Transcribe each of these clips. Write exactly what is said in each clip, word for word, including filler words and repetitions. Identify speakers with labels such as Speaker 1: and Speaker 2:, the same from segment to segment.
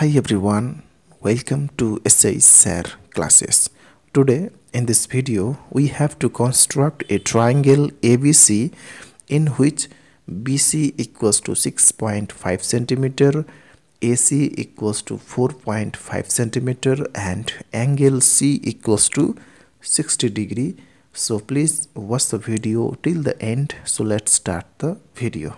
Speaker 1: Hi everyone, welcome to S I Sir classes. Today in this video we have to construct a triangle A B C in which B C equals to six point five centimeter, A C equals to four point five centimeter and angle C equals to sixty degree. So please watch the video till the end. So let's start the video.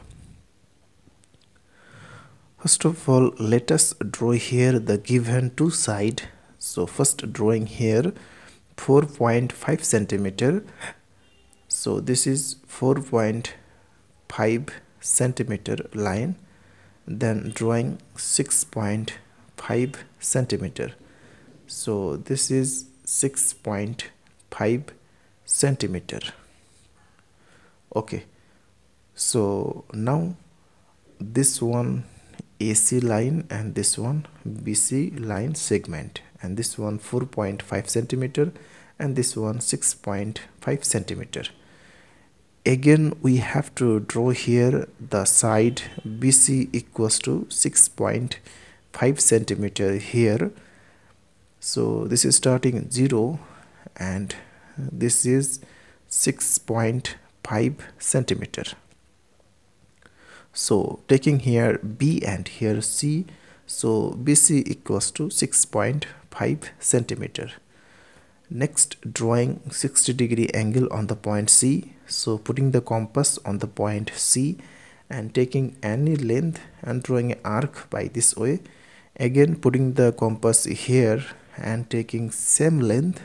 Speaker 1: First of all, let us draw here the given two side. So first drawing here four point five centimeter. So this is four point five centimeter line. Then drawing six point five centimeter. So this is six point five centimeter. Okay. So now this one A C line and this one B C line segment, and this one four point five centimeter and this one six point five centimeter. Again we have to draw here the side B C equals to six point five centimeter here. So this is starting zero and this is six point five centimeter. So taking here B and here C, so B C equals to six point five centimeter. Next drawing sixty degree angle on the point C, so putting the compass on the point C and taking any length and drawing an arc by this way. Again putting the compass here and taking same length,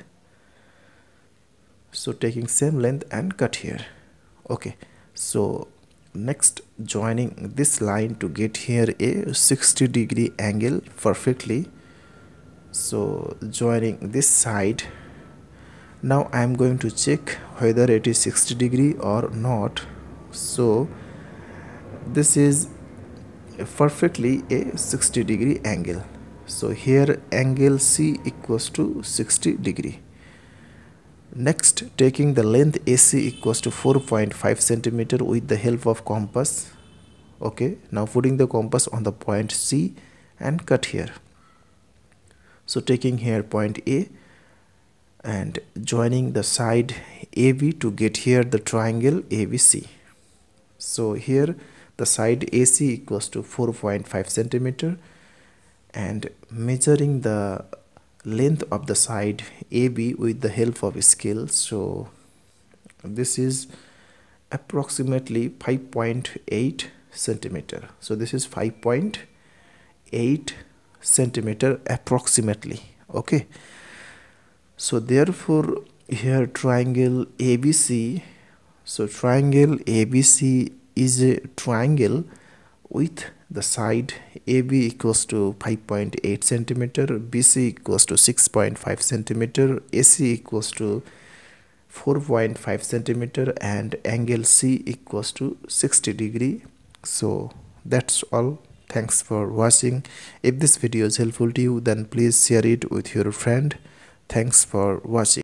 Speaker 1: so taking same length and cut here. Okay, so next joining this line to get here a sixty degree angle perfectly. So joining this side, now I am going to check whether it is sixty degree or not. So this is perfectly a sixty degree angle. So here angle C equals to sixty degree. Next taking the length A C equals to four point five centimeter with the help of compass. Okay, now putting the compass on the point C and cut here. So taking here point A and joining the side A B to get here the triangle A B C. So here the side A C equals to four point five centimeter and measuring the length of the side A B with the help of a scale. So this is approximately five point eight centimeter. So this is five point eight centimeter approximately. Okay, so therefore here triangle A B C, so triangle A B C is a triangle with the side A B equals to five point eight centimeter, B C equals to six point five centimeter, A C equals to four point five centimeter and angle C equals to sixty degree. So that's all. Thanks for watching. If this video is helpful to you, then please share it with your friend. Thanks for watching.